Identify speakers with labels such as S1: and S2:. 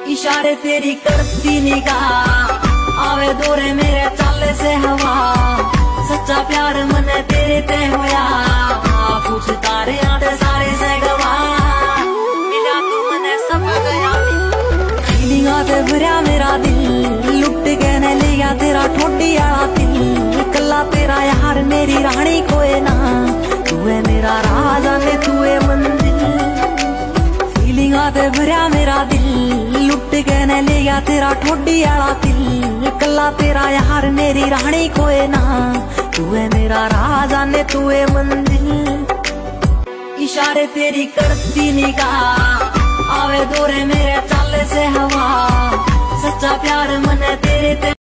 S1: इशारे तेरी करती निगाह, आवे दौरे मेरे चाले से हवा। सच्चा प्यार मने तेरे ते होया, पूछ तारे आते सारे से गवा। मिला तू मने सब गया, फीलिंगा ते भरया मेरा दिल। लुट के ने लिया तेरा ठोडी आला दिल। कला तेरा यार मेरी रानी कोई ना, तू है मेरा राजा ने तू है मंदिर। फीलिंगा ते भरया मेरा दिल। लुट के ने लिया तेरा ठोडी आला दिल। कला तेरा यार मेरी रानी कोई ना, तू है मेरा राजा ने तू है मंदिर। इशारे तेरी करती निगाह, आवे दौरे मेरे चाले से हवा। सच्चा प्यार मने तेरे ते